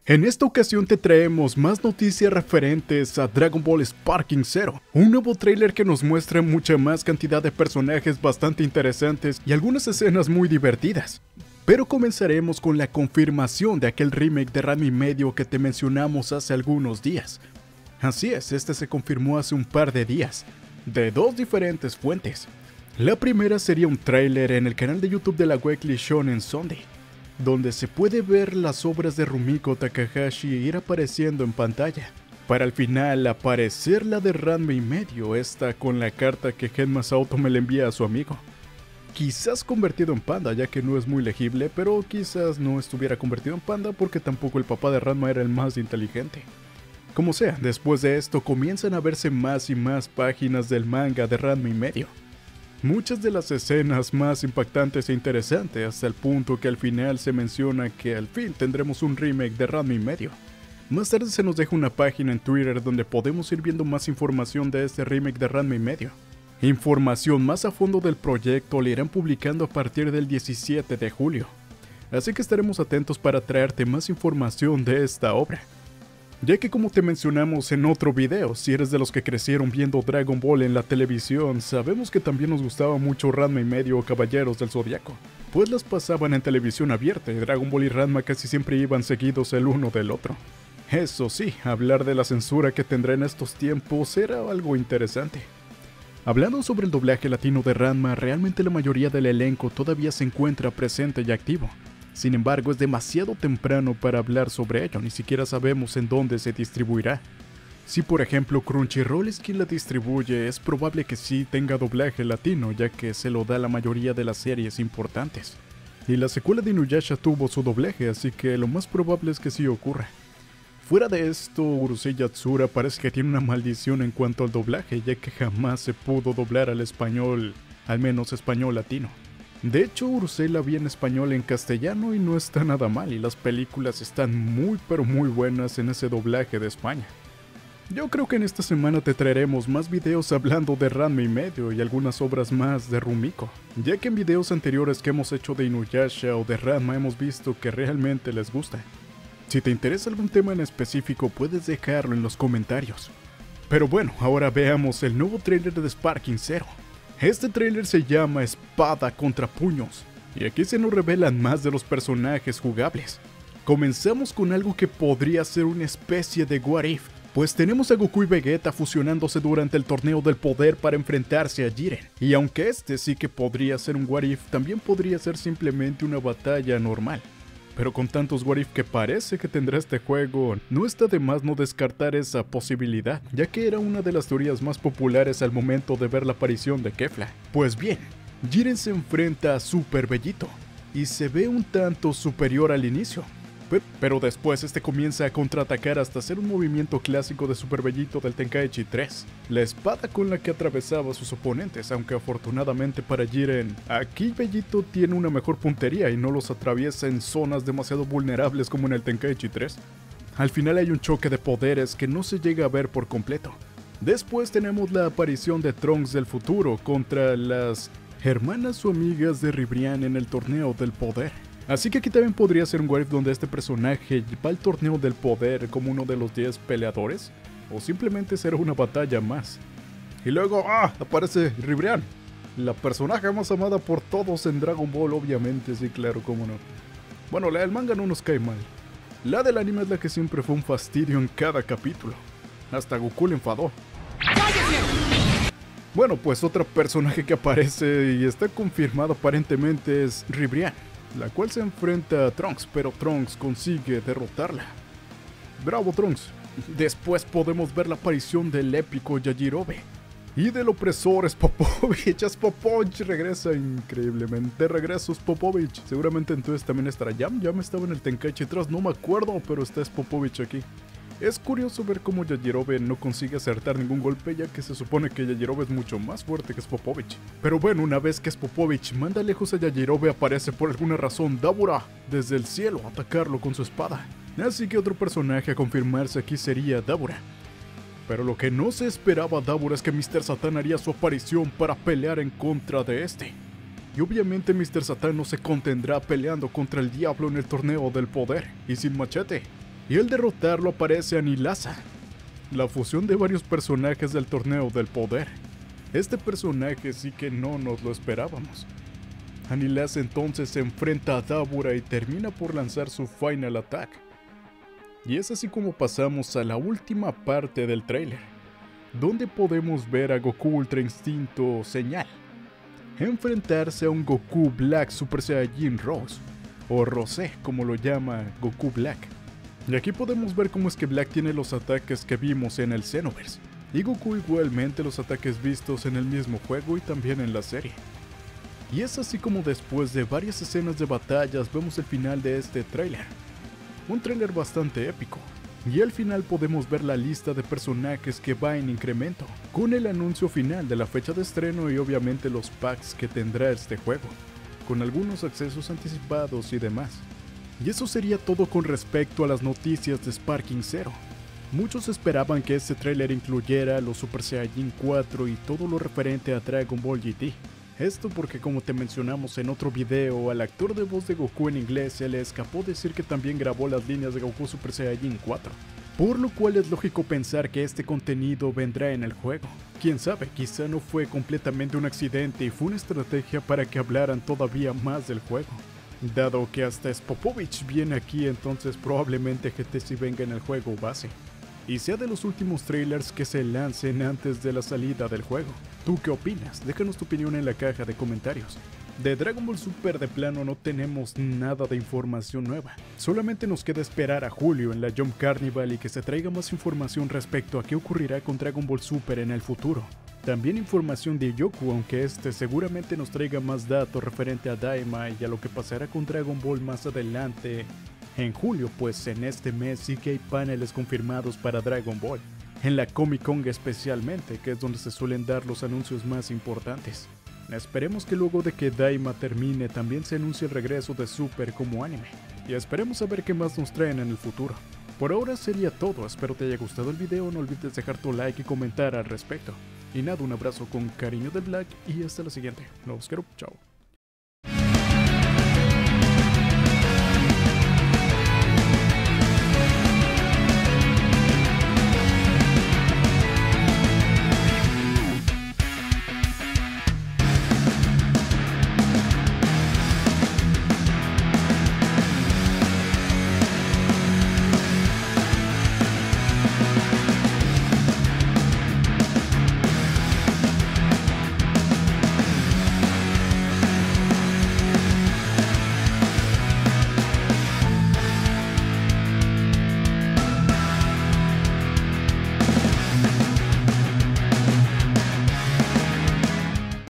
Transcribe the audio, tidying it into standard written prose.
En esta ocasión te traemos más noticias referentes a Dragon Ball Sparking Zero, un nuevo tráiler que nos muestra mucha más cantidad de personajes bastante interesantes y algunas escenas muy divertidas. Pero comenzaremos con la confirmación de aquel remake de Ranma y medio que te mencionamos hace algunos días. Así es, este se confirmó hace un par de días, de dos diferentes fuentes. La primera sería un tráiler en el canal de YouTube de la Weekly Shonen Sunday, donde se puede ver las obras de Rumiko Takahashi ir apareciendo en pantalla, para al final aparecer la de Ranma y medio, esta con la carta que Gen Masauto me le envía a su amigo. Quizás convertido en panda, ya que no es muy legible, pero quizás no estuviera convertido en panda porque tampoco el papá de Ranma era el más inteligente. Como sea, después de esto comienzan a verse más y más páginas del manga de Ranma y medio. Muchas de las escenas más impactantes e interesantes, hasta el punto que al final se menciona que al fin tendremos un remake de Ranma y medio. Más tarde se nos deja una página en Twitter donde podemos ir viendo más información de este remake de Ranma y medio. Información más a fondo del proyecto le irán publicando a partir del 17 de julio. Así que estaremos atentos para traerte más información de esta obra. Ya que como te mencionamos en otro video, si eres de los que crecieron viendo Dragon Ball en la televisión, sabemos que también nos gustaba mucho Ranma y medio o Caballeros del Zodiaco, pues las pasaban en televisión abierta y Dragon Ball y Ranma casi siempre iban seguidos el uno del otro. Eso sí, hablar de la censura que tendrá en estos tiempos era algo interesante. Hablando sobre el doblaje latino de Ranma, realmente la mayoría del elenco todavía se encuentra presente y activo. Sin embargo, es demasiado temprano para hablar sobre ello, ni siquiera sabemos en dónde se distribuirá. Si por ejemplo Crunchyroll es quien la distribuye, es probable que sí tenga doblaje latino, ya que se lo da la mayoría de las series importantes. Y la secuela de Inuyasha tuvo su doblaje, así que lo más probable es que sí ocurra. Fuera de esto, Urusei Yatsura parece que tiene una maldición en cuanto al doblaje, ya que jamás se pudo doblar al español, al menos español latino. De hecho, Urusei la vi en español en castellano y no está nada mal, y las películas están muy pero muy buenas en ese doblaje de España. Yo creo que en esta semana te traeremos más videos hablando de Ranma y medio y algunas obras más de Rumiko, ya que en videos anteriores que hemos hecho de Inuyasha o de Ranma hemos visto que realmente les gusta. Si te interesa algún tema en específico puedes dejarlo en los comentarios. Pero bueno, ahora veamos el nuevo trailer de Sparking Zero. Este tráiler se llama Espada contra Puños, y aquí se nos revelan más de los personajes jugables. Comenzamos con algo que podría ser una especie de What If, pues tenemos a Goku y Vegeta fusionándose durante el torneo del poder para enfrentarse a Jiren. Y aunque este sí que podría ser un What If, también podría ser simplemente una batalla normal. Pero con tantos what if que parece que tendrá este juego, no está de más no descartar esa posibilidad, ya que era una de las teorías más populares al momento de ver la aparición de Kefla. Pues bien, Jiren se enfrenta a Super Bellito, y se ve un tanto superior al inicio. Pero después este comienza a contraatacar hasta hacer un movimiento clásico de Super Bellito del Tenkaichi 3, la espada con la que atravesaba a sus oponentes, aunque afortunadamente para Jiren, aquí Bellito tiene una mejor puntería y no los atraviesa en zonas demasiado vulnerables como en el Tenkaichi 3. Al final hay un choque de poderes que no se llega a ver por completo. Después tenemos la aparición de Trunks del futuro contra las hermanas o amigas de Ribrianne en el torneo del poder. Así que aquí también podría ser un what if donde este personaje va al torneo del poder como uno de los 10 peleadores, o simplemente será una batalla más. Y luego, aparece Ribrianne, la personaje más amada por todos en Dragon Ball, obviamente, sí, claro, cómo no. Bueno, la del manga no nos cae mal. La del anime es la que siempre fue un fastidio en cada capítulo. Hasta Goku le enfadó. Bueno, pues otro personaje que aparece y está confirmado aparentemente es Ribrianne, la cual se enfrenta a Trunks, pero Trunks consigue derrotarla. ¡Bravo, Trunks! Después podemos ver la aparición del épico Yajirobe y del opresor Spopovich. Spopovich regresa increíblemente, regreso Spopovich. Seguramente entonces también estará Yam estaba en el Tenkaichi 3, no me acuerdo, pero está Spopovich aquí. Es curioso ver cómo Yajirobe no consigue acertar ningún golpe, ya que se supone que Yajirobe es mucho más fuerte que Spopovich. Pero bueno, una vez que Spopovich manda lejos a Yajirobe, aparece por alguna razón Dabura desde el cielo a atacarlo con su espada. Así que otro personaje a confirmarse aquí sería Dabura. Pero lo que no se esperaba Dabura es que Mr. Satan haría su aparición para pelear en contra de este. Y obviamente Mr. Satan no se contendrá peleando contra el diablo en el torneo del poder, y sin machete. y al derrotarlo aparece Anilasa, la fusión de varios personajes del Torneo del Poder. Este personaje sí que no nos lo esperábamos. Anilasa entonces se enfrenta a Dabura y termina por lanzar su Final Attack. Y es así como pasamos a la última parte del tráiler, donde podemos ver a Goku Ultra Instinto Señal enfrentarse a un Goku Black Super Saiyajin Rose, o Rosé como lo llama Goku Black. Y aquí podemos ver cómo es que Black tiene los ataques que vimos en el Xenoverse, y Goku igualmente los ataques vistos en el mismo juego y también en la serie. Y es así como después de varias escenas de batallas vemos el final de este tráiler. Un tráiler bastante épico. Y al final podemos ver la lista de personajes que va en incremento, con el anuncio final de la fecha de estreno y obviamente los packs que tendrá este juego, con algunos accesos anticipados y demás. Y eso sería todo con respecto a las noticias de Sparking Zero. Muchos esperaban que este tráiler incluyera los Super Saiyajin 4 y todo lo referente a Dragon Ball GT. Esto porque, como te mencionamos en otro video, al actor de voz de Goku en inglés se le escapó decir que también grabó las líneas de Goku Super Saiyajin 4, por lo cual es lógico pensar que este contenido vendrá en el juego. Quién sabe, quizá no fue completamente un accidente y fue una estrategia para que hablaran todavía más del juego. Dado que hasta Spopovich viene aquí, entonces probablemente GT sí venga en el juego base, y sea de los últimos trailers que se lancen antes de la salida del juego. ¿Tú qué opinas? Déjanos tu opinión en la caja de comentarios. De Dragon Ball Super de plano no tenemos nada de información nueva. Solamente nos queda esperar a julio en la Jump Carnival y que se traiga más información respecto a qué ocurrirá con Dragon Ball Super en el futuro. También información de Yoku, aunque este seguramente nos traiga más datos referente a Daima y a lo que pasará con Dragon Ball más adelante en julio, pues en este mes sí que hay paneles confirmados para Dragon Ball. En la Comic Con especialmente, que es donde se suelen dar los anuncios más importantes. Esperemos que luego de que Daima termine también se anuncie el regreso de Super como anime. Y esperemos a ver qué más nos traen en el futuro. Por ahora sería todo, espero te haya gustado el video, no olvides dejar tu like y comentar al respecto. Y nada, un abrazo con cariño de Black y hasta la siguiente. Los quiero, chao.